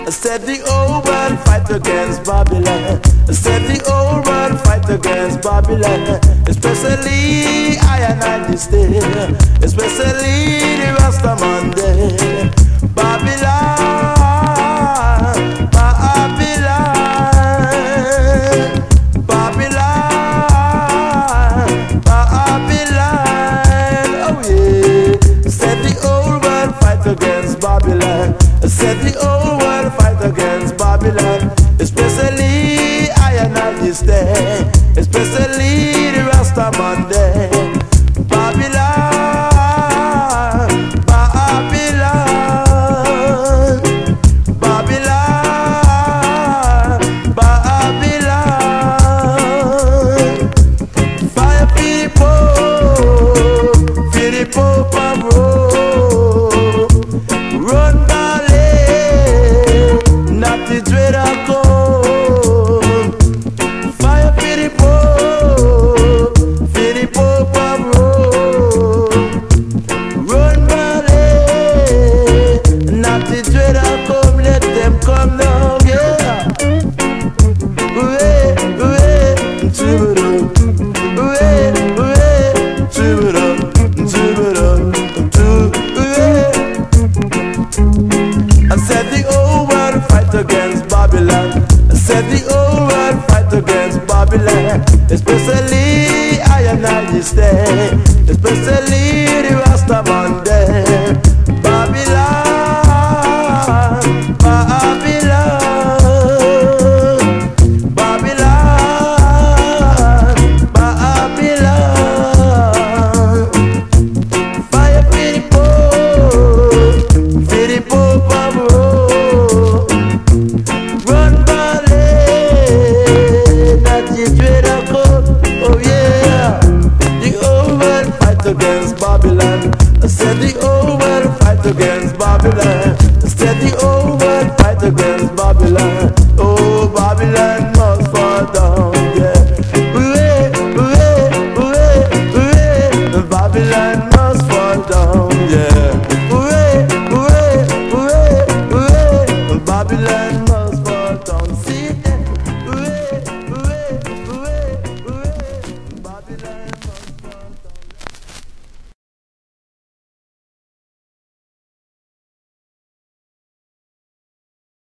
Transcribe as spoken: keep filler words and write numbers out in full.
I said the old world fight against Babylon. I said the old world fight against Babylon. Especially I and I this day, especially the Rastaman day. Babylon, Babylon, Babylon, Babylon. Oh yeah. I said the old world fight against Babylon. I said the old world fight against Babylon. Especially I and I this day, especially the Rastaman day. Babylon, Babylon, Babylon, Babylon. Fire for the Pope, for the Pope of Rome. Run ballet, not the dread of cold. Fire for the Pope, for the Pope of Rome. Run ballet, not the dread of come. Let them come now, yeah. Hooray, hooray, choo-ba-dum. Hooray, hooray, choo-ba-dum, choo-ba-dum, choo- hooray. I said the old world fight against Babylon. I said the old world fight against Babylon. Especially I and I this day, especially the Rastaman day. Babylon, Babylon, Babylon, Babylon. Fire for the Pope, for the Pope of Rome. Run ballet, not the dread of cold. Oh yeah. The old world fight against Babylon. I said the old world fight against Babylon. I said the old world fight against Babylon. Oh, Babylon must fall down, yeah. Hooray, hooray, hooray, hooray. Babylon must fall down, yeah. Hooray, hooray, hooray, hooray. Babylon